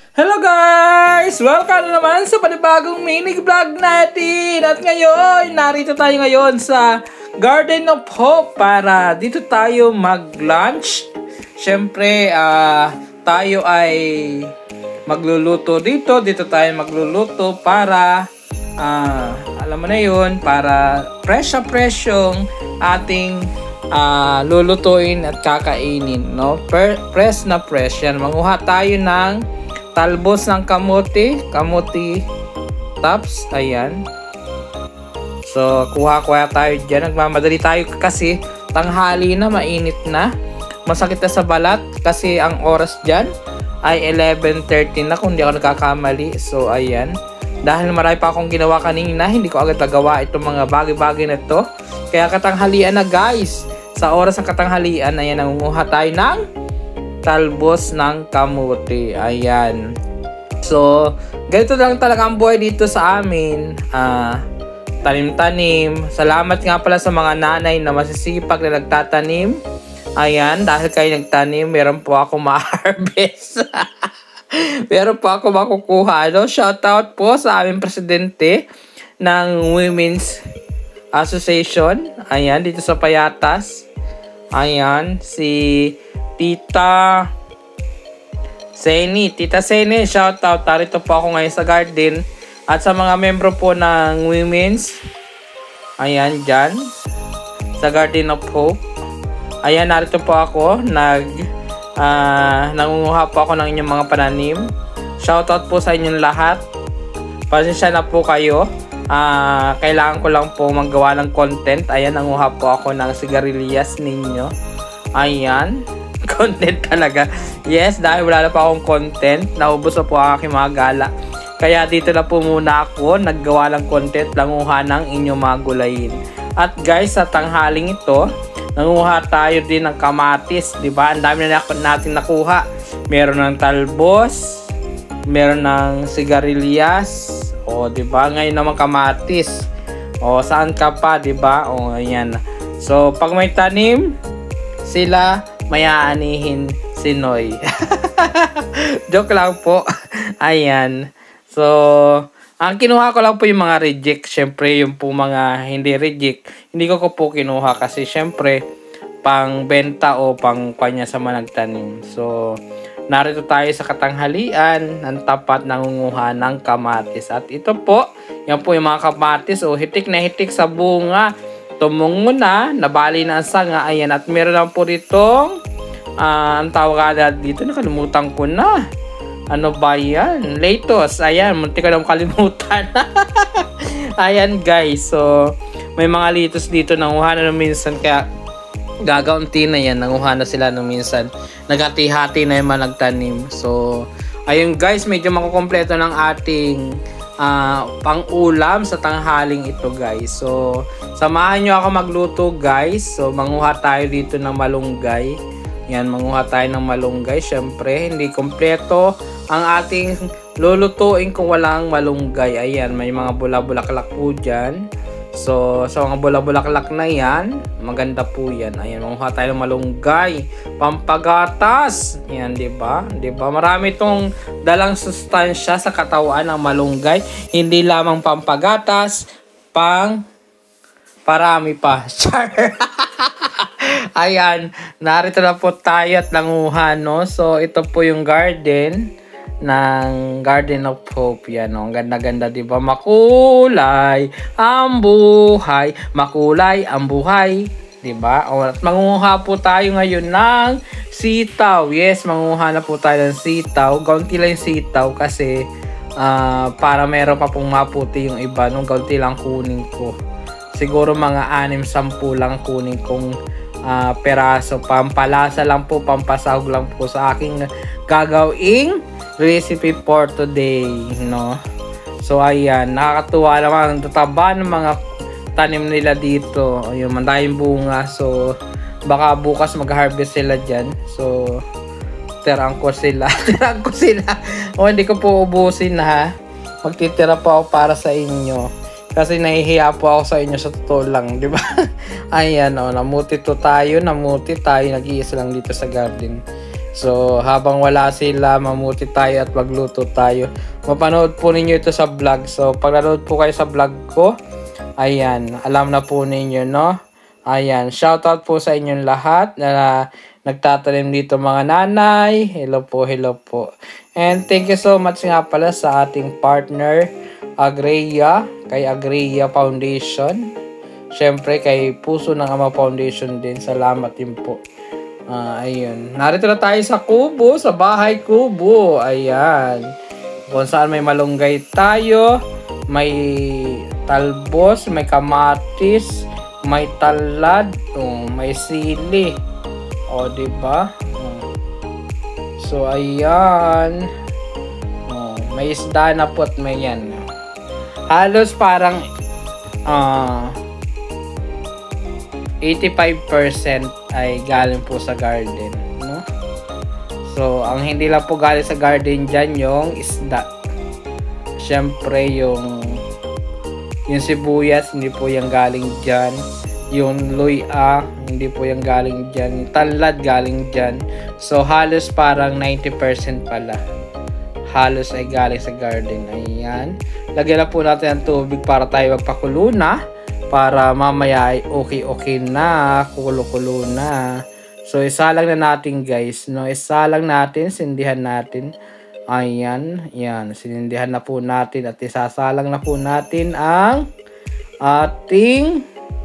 Hello guys! Welcome na naman sa panibagong mini vlog natin. At ngayon, narito tayo ngayon sa Garden of Hope para dito tayo mag-lunch. Siyempre, tayo ay magluluto dito. Dito tayo magluluto para, alam mo na yun, para fresh yung ating lulutuin at kakainin. No? Fresh na fresh. Yan, manguha tayo ng talbos ng kamote tops, ayan. So, kuha tayo dyan. Nagmamadali tayo kasi tanghali na, mainit na. Masakit na sa balat kasi ang oras dyan ay 11:30 na kung hindi ako nagkakamali. So, ayan. Dahil marami pa akong ginawa kanina, hindi ko agad nagawa itong mga bagay-bagay na to. Kaya katanghalian na guys. Sa oras ng katanghalian, ayan, nangunguha tayo ng talbos ng kamote. Ayan. So, ganito lang talaga ang buhay dito sa amin. Tanim-tanim. Salamat nga pala sa mga nanay na masisipag na nagtatanim. Ayan, dahil kayo nagtanim, meron po ako ma-harvest. Meron po ako makukuha. No? Shoutout po sa aming presidente ng Women's Association. Ayan, dito sa Payatas. Ayan, si Tita Seni, shoutout. Tarito po ako ngayon sa garden. At sa mga membro po ng Women's, ayan, dyan, sa Garden of Hope. Ayan, narito po ako. Nangunguha po ako ng inyong mga pananim. Shoutout po sa inyong lahat. Pasensya na po kayo. Kailangan ko lang po magawa ng content. Ayan, nanguha po ako ng sigarilyas ninyo. Ayan. Content talaga. Yes, dahil wala na pa akong content. Naubos na po ang aking mga gala. Kaya dito na po muna ako naggawa ng content, nanguha ng inyong mga gulayin. At guys, sa tanghaling ito, nanguha tayo din ng kamatis. Diba? Ang dami na natin nakuha. Meron ng talbos. Meron ng sigarilyas. O, diba? Ngayon naman kamatis. O, saan ka pa? Diba? O, ayan. So, pag may tanim, sila mayaanihin si Noy. Joke lang po. Ayan. So, ang kinuha ko lang po yung mga reject. Syempre, yung po mga hindi reject, hindi ko po kinuha kasi syempre, pang benta o pang kanya sa managtanim. So, narito tayo sa katanghalian ng tapat nangunguha ng kamatis. At ito po, yan po yung mga kamatis. O, hitik na hitik sa bunga. Tumungo na, nabali na ang sanga. Ayan, at meron lang po ditong, ang tawag dito, nakalimutan ko na. Ano ba yan? Lettuce. Ayan, munti ko na kalimutan. Ayan guys, so, may mga lettuce dito, nanguha na minsan, kaya gagaunti na yan, nanguha na sila nung minsan. Naghati-hati na yung managtanim. So, ayun guys, medyo makukompleto ng ating pang-ulam sa tanghaling ito guys. So, samahan nyo ako magluto guys. So, manguha tayo dito ng malunggay. Yan, manguha tayo ng malunggay. Siyempre, hindi kompleto ang ating lulutuin kung walang malunggay. Ayan, may mga bula-bulaklak po dyan. So, sa mga bula-bulaklak na yan, maganda po yan. Ayan, manguha tayo ng malunggay. Pampagatas. Yan, diba? Diba? Marami itong dalang sustansya sa katawan ng malunggay. Hindi lamang pampagatas, parami pa. Char! Ayan, narito na po tayo at nanguha, no? So, ito po yung garden ng Garden of Hope. Yan, no? Ang ganda-ganda, diba? Makulay ang buhay. Makulay ang buhay. Diba? O, at manguha po tayo ngayon ng sitaw. Yes, manguha na po tayo ng sitaw. Gaunti lang yung sitaw kasi para meron pa pong maputi yung iba. Nung gaunti lang kunin ko. Siguro mga 6-10 lang kunin kong peraso. Pampalasa lang po, pampasahog lang po sa aking gagawing recipe for today, no? So, ayan, nakakatuwa naman ang tataba ng mga tanim nila dito. Ayun, mandayong bunga. So, baka bukas mag-harvest sila dyan. So, tirang ko sila. O, hindi ko po ubusin ha. Magtitira po ako para sa inyo. Kasi nahihiya po ako sa inyo sa totoo lang, di ba? Ayan, o, namuti tayo, nag-iisa lang dito sa garden. So, habang wala sila, mamuti tayo at magluto tayo. Mapanood po ninyo ito sa vlog. So, pag nanood po kayo sa vlog ko, ayan, alam na po ninyo, no? Ayan, shoutout po sa inyong lahat na nagtatanim dito mga nanay. Hello po, hello po. And thank you so much nga pala sa ating partner, Agreya, kay Agreya Foundation. Siyempre, kay Puso ng Ama Foundation din. Salamat din po. Ayun. Narito na tayo sa kubo, sa bahay kubo. Ayan. Kung saan may malunggay tayo, may talbos, may kamatis, may talad, may sili. O, diba? So, ayan. May isda na po at may yan. Halos parang 85% ay galing po sa garden, no? So, ang hindi lang po galing sa garden dyan, yung isda. Siyempre, yung sibuyas, hindi po yung galing dyan. Yung luya, hindi po yung galing dyan. Yung talad, galing dyan. So, halos parang 90% pala. Halos ay galing sa garden. Ayan. Lagyan na po natin ang tubig para tayo magpakulo na. Para mamaya ay okay na, kulo-kulo na. So, isa lang na natin guys, no? Isa lang natin, sindihan natin. Ayan, yan, sinindihan na po natin at isasalang na po natin ang ating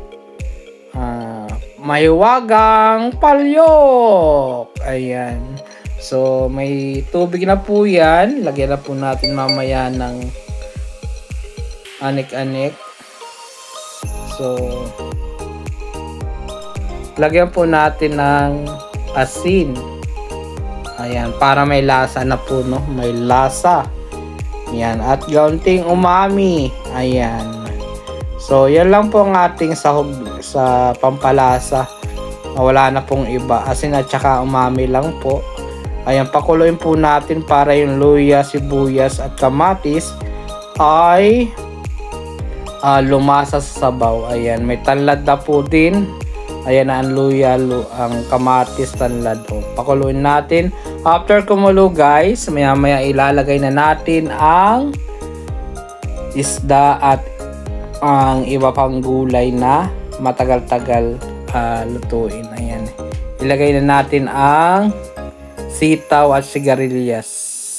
mahiwagang palyok. Ayan. So, may tubig na po yan. Lagyan na po natin mamaya ng anik-anik. So, lagyan po natin ng asin. Ayan, para may lasa na po, no? May lasa. Ayan, at gaunting umami. Ayan. So, yan lang po ang ating sahog sa pampalasa. Wala na pong iba. Asin at saka umami lang po. Ayan, pakuluin po natin para yung luya, sibuyas at kamatis ay lumasa sa sabaw. Ayan, may tanlad na po din. Ayan na ang luya, ang kamatis, tanlad. Pakuluin natin. After kumulo guys, maya ilalagay na natin ang isda at ang iba pang gulay na matagal-tagal lutuin. Ayan. Ilagay na natin ang sitaw at sigarilyas.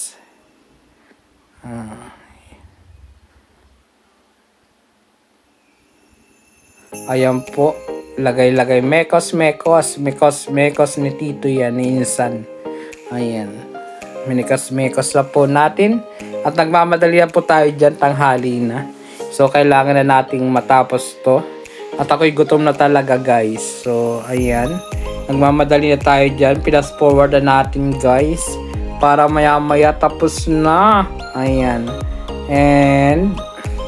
Ayan po, lagay-lagay, mekos ni Tito yan, ni Insan. Ayan, mekos na po natin. At nagmamadali po tayo dyan, tanghali na. So, kailangan na nating matapos to. At ako'y gutom na talaga guys. So, ayan, nagmamadali na tayo dyan, pinas forward na natin guys. Para maya-maya tapos na. Ayan, and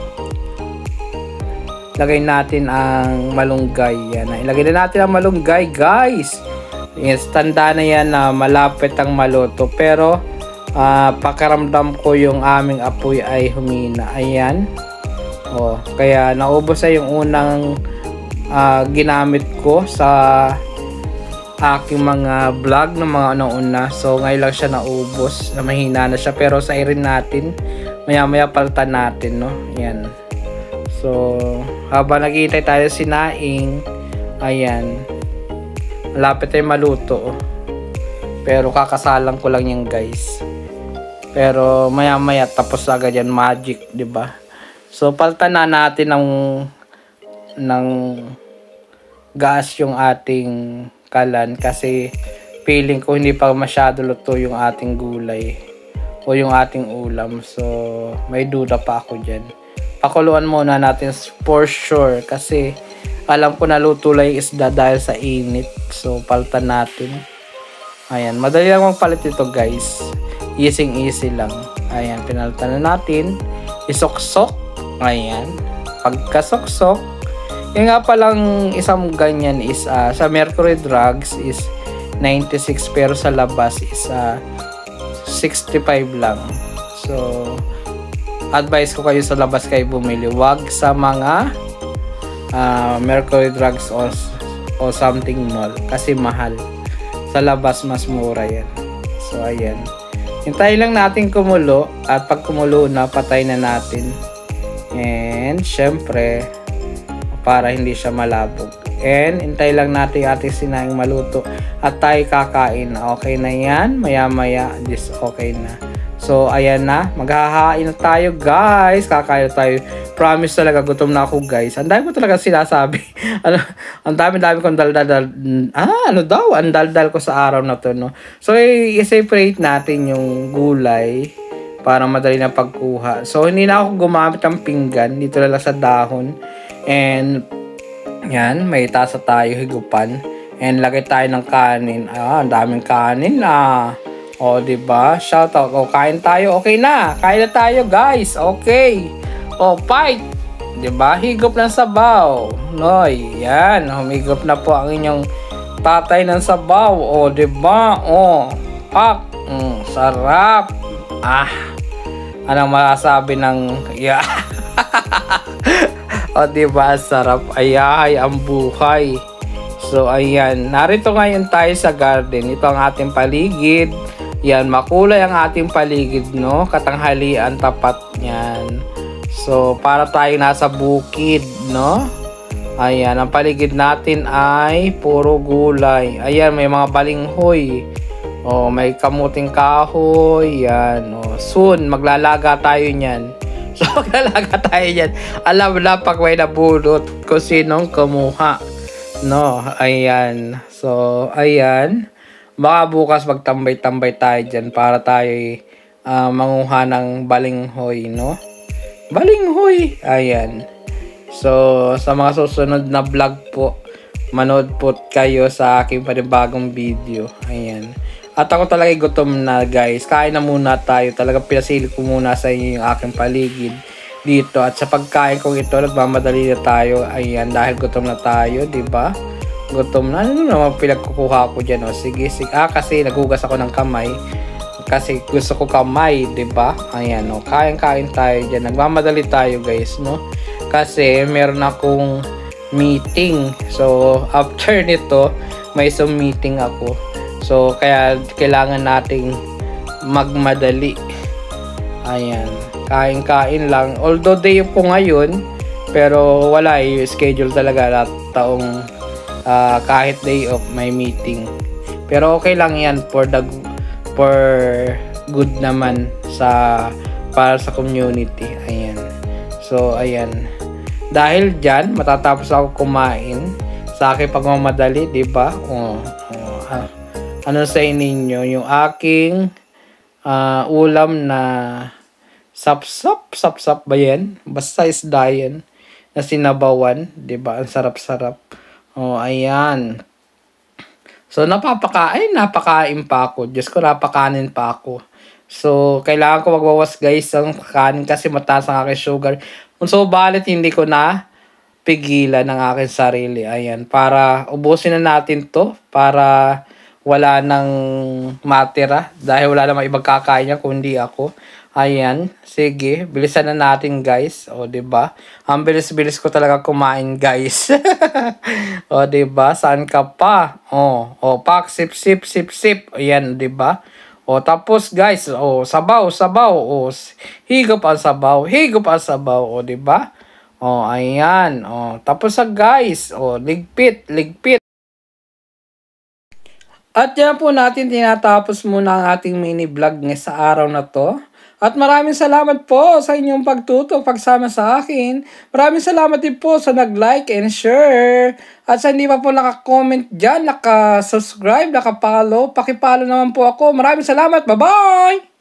lagay natin ang malunggay. Yan. Ilagay na natin ang malunggay, guys. Yes, tanda na yan na malapit ang maluto. Pero, pakaramdam ko yung aming apoy ay humina. Ayan. Kaya, naubos na yung unang ginamit ko sa aking mga vlog ng mga una. So, ngayon lang siya naubos. Na mahina na siya. Pero, sa irin natin, maya-maya palitan natin, no? Ayan. So, habang naghihintay tayo sinaing, ayan, malapit tayo maluto. Pero kakasalang ko lang yan guys. Pero maya-maya tapos agad yan, magic, 'di ba? So, palitan na natin ng gas yung ating kalan kasi feeling ko hindi pa masyado luto yung ating gulay o yung ating ulam. So, may duda pa ako dyan. Pakuluan muna natin for sure kasi alam ko naluto lang yung isda dahil sa init. So, palitan natin. Ayan, madali lang magpalit ito guys. Easy lang. Ayan, pinalitan na natin. Isoksok. Ayan. Pagkasoksok, yung nga palang isang ganyan is sa Mercury Drugs is 96 pero sa labas is 65 lang. So, advice ko kayo sa labas kayo bumili. Wag sa mga Mercury Drugs o something mall kasi mahal. Sa labas mas mura yan. So, ayan. Hintayin lang natin kumulo. At pag kumulo na, patay na natin. And, syempre, para hindi siya malabog. And, hintay lang natin yung ating sinahing maluto. At tayo kakain. Okay na yan. Maya-maya, this okay na. So, ayan na. Maghahain na tayo, guys. Kakain na tayo. Promise talaga, gutom na ako, guys. Ang dami ko talaga sinasabi. Ang dami-dami kong daldal. Ang daldal ko sa araw na to, no? So, i-separate natin yung gulay para madali na pagkuha. So, hindi na ako gumamit ng pinggan. Dito lang sa dahon. And, yan. May tasa tayo, higupan. And, lagay tayo ng kanin. Ang daming kanin, O, diba? Shoutout. O, kain tayo. Okay na. Kain na tayo, guys. Okay. O, fight. Diba? Higop ng sabaw. Noy. Yan. Humigop na po ang inyong tatay ng sabaw. O, diba? O, pak. Sarap. Anong masasabi ng... Yeah. O, diba? Sarap. Ay, ang buhay. So, ayan. Narito ngayon tayo sa garden. Ito ang ating paligid. Yan, makulay ang ating paligid, no? Katanghalian, tapat yan. So, para tayo nasa bukid, no? Ayan, ang paligid natin ay puro gulay. Ayan, may mga balinghoy. O, may kamuting kahoy. Yan, o. Soon, maglalaga tayo niyan. So, maglalaga tayo niyan. Alam na pag may nabulot kung sinong kumuha. No, ayan. So, ayan. Baka bukas magtambay-tambay tayo dyan para tayo manguha ng balinghoy, no? Balinghoy! Ayan. So, sa mga susunod na vlog po, manood po kayo sa aking panibagong video. Ayan. At ako talaga gutom na, guys. Kain na muna tayo. Talaga pinasili ko muna sa inyo yung aking paligid dito. At sa pagkain kong ito, nagmamadali na tayo. Ayan, dahil gutom na tayo, diba? Gutom na. Ano naman pinagkukuha ko dyan, o? Sige. Kasi naghugas ako ng kamay. Kasi gusto ko kamay, diba? Ayan, o. Kain-kain tayo dyan. Nagmamadali tayo, guys, no? Kasi meron akong meeting. So, after nito, may Zoom meeting ako. So, kaya kailangan nating magmadali. Ayan. Kain-kain lang. Although day ko ngayon, pero wala yung schedule talaga lahat taong kahit day off may meeting. Pero okay lang yan for good naman para sa community. Ayan. So, ayan. Dahil dyan, matatapos ako kumain sa aking pagmamadali, diba? Ano sa ninyo? Yung aking ulam na sapsap ba yan? Basta isda yan na sinabawan, diba? Ang sarap-sarap. Ayan. So, napakain pa ako. Diyos ko, napakanin pa ako. So, kailangan ko magbawas, guys, ang kanin kasi mataas ang aking sugar. So, balit hindi ko na pigilan ng aking sarili. Ayan. Para ubusin na natin to. Para wala nang matira. Dahil wala namang ibang kakain niya kundi ako. Ayan. Sige. Bilisan na natin, guys. O, diba? Ang bilis-bilis ko talaga kumain, guys. O, diba? Saan ka pa? Pak. Sip. Ayan, diba? O, tapos, guys. Sabaw. O, higop ang sabaw. O, diba? O, ayan. O, tapos guys. O, ligpit. At yan po natin tinatapos muna ang ating mini vlog sa araw na to. At maraming salamat po sa inyong pagtutok, pagsama sa akin. Maraming salamat din po sa nag-like and share. At sa hindi pa po naka-comment dyan, naka-subscribe, naka-follow, pakipollow naman po ako. Maraming salamat. Bye-bye!